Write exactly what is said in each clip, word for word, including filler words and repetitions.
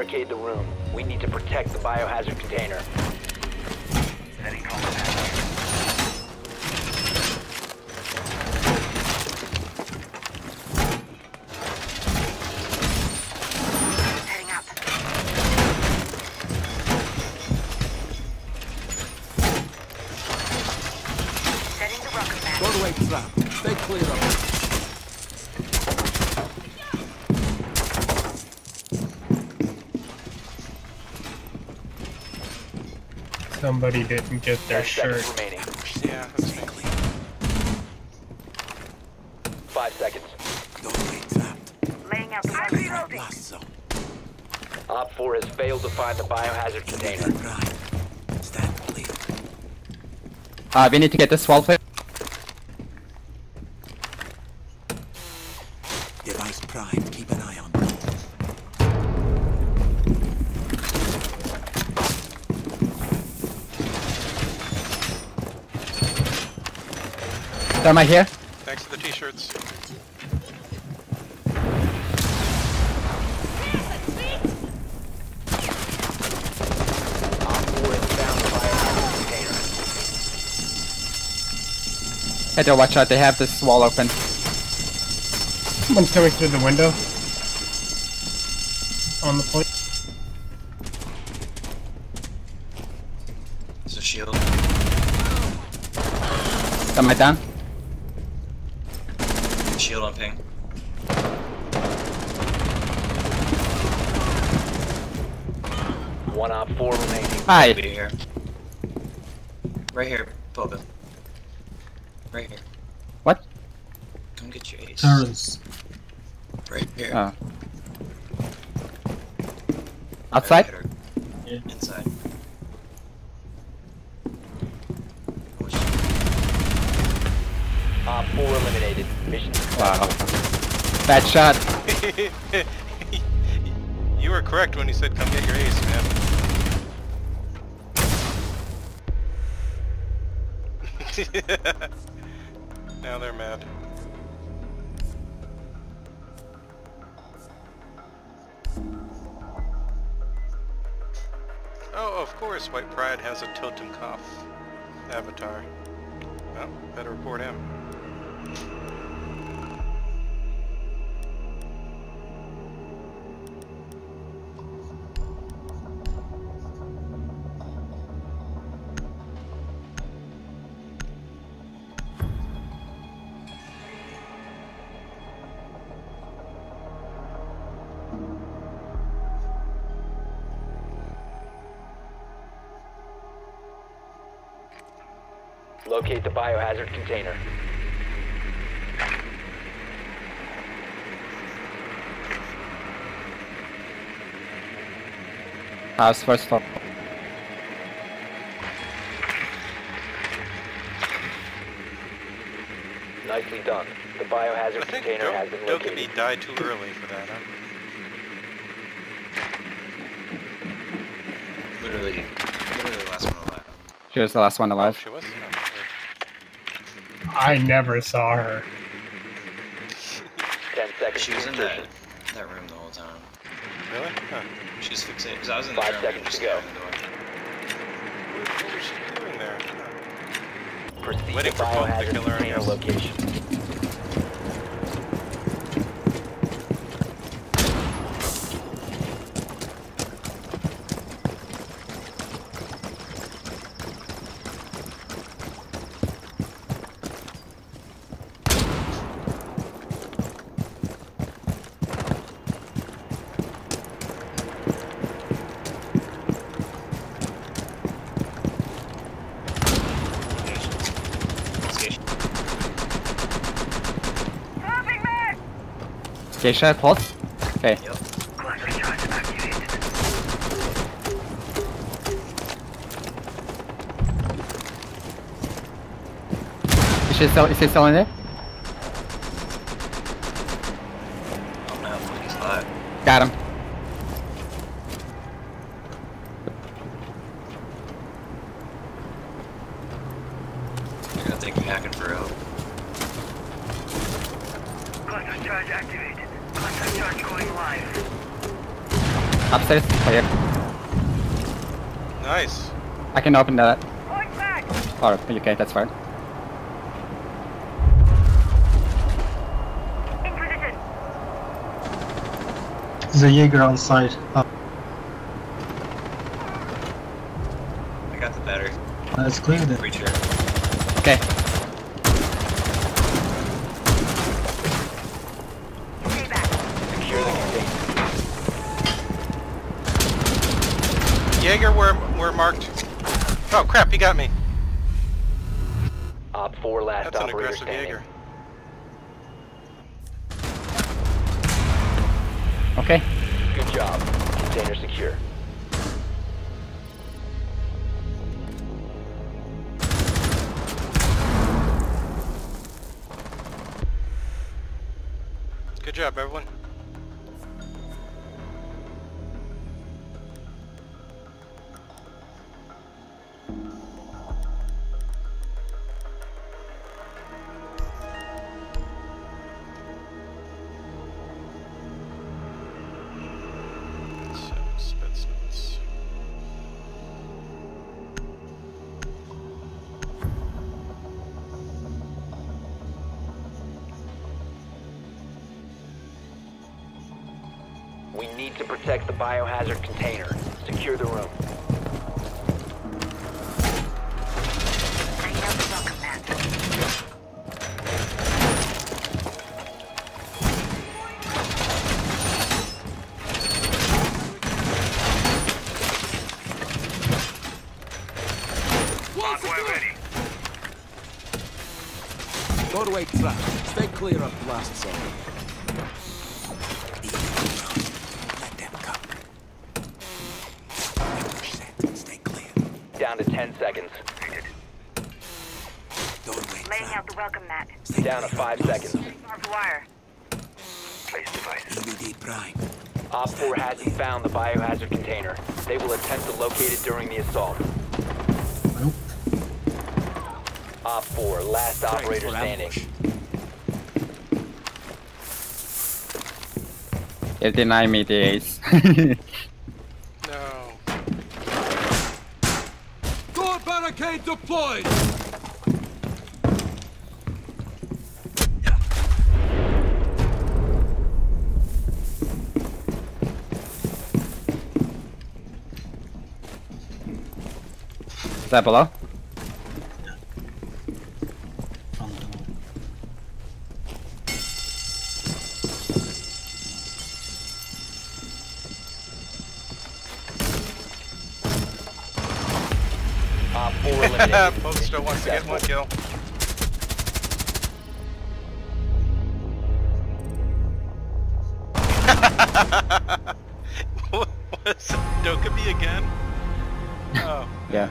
barricade the room. We need to protect the biohazard container. Setting contact. Doorway trap. Stay clear of it. Somebody didn't get their Ten shirt. seconds remaining. Yeah, that's me. Five seconds. Doorway trapped. Laying out the Clear blast zone. Op four has failed to find the biohazard container. Right. Stand clear. Uh, we need to get this wall clear. Device primed. Keep an eye on. Am I here? Thanks for the t-shirts. Op four has found the biohazard container. Header, watch out, they have this wall open. Someone's coming through the window. On the point. There's a shield. Am I down? Shield on ping. One op four remaining. Hi. Be here. Right here, Boba. Right here. What? Come get your ace. Turns. Right here. Oh. Outside? Right here. Yeah. Inside. Op four eliminated. Mission Wow. Bad shot. You were correct when you said come get your ace, man. Now they're mad. Oh, of course, White Pride has a Totem Kopf avatar. Well, better report him. Locate the biohazard container. House first floor. Nicely done. The biohazard I think container has been don't, don't get me located. die too early for that, huh? Literally, literally the last one alive. She was the last one Oh, alive. she was? I never saw her. Ten seconds. She was to in that insertion. that room the whole time. Oh, really? Huh. She was fixated because I was in the Five room seconds just to go. opening the door. What, what was she doing there? Proceed Waiting to for Punk to biohazard kill her, I container guess. location. Geisha, pulse? Okay. Yep. Is she still, is he still in there? Oh no, he's alive. Got him. You're gonna think you're hacking for real. Cluster charge activated. Cluster charge going live. Upstairs, clear. Nice. I can open that. Point back. Oh, okay, that's fine. In position. There's a Jaeger on site. Uh, I got the battery. let's clear it. Reach here. Okay. Stay back. Secure the container. Jaeger, we're, we're marked. Oh crap, he got me. Op four last That's an operator aggressive standing. Jaeger. Okay. Good job. Container secure. Good job, everyone. Spetsnaz. We need to protect the biohazard container. Secure the room. Bring out the welcome mat. Hardware ready. Doorway trap. Stay clear of blast zone. Let them come. Set. Stay clear. Down to ten seconds. Doorway Laying trap. out the welcome mat. Stay Down to clear five of blast seconds. zone. Barbed wire. E V D prime. Op four hasn't found the biohazard container. They will attempt to locate it during the assault. Nope. Op four, last operator standing. You deny me the ace. No. Door barricade deployed. Is that below? From the wall. Op four eliminated. Posto wants to get one kill. What was it? Dokkaebi again? Oh. Yeah.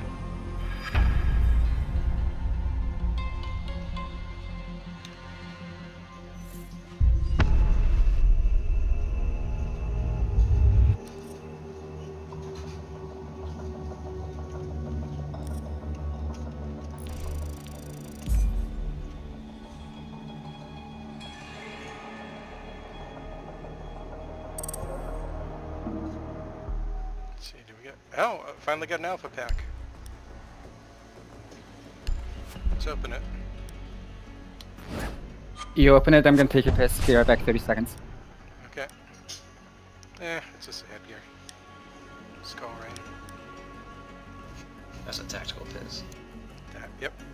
Let's see, do we get... Oh, I finally got an alpha pack. Let's open it. You open it, I'm gonna take your piss. Be right back, thirty seconds. Okay. Eh, it's just a headgear. Skull rain. That's a tactical piss. That, yep.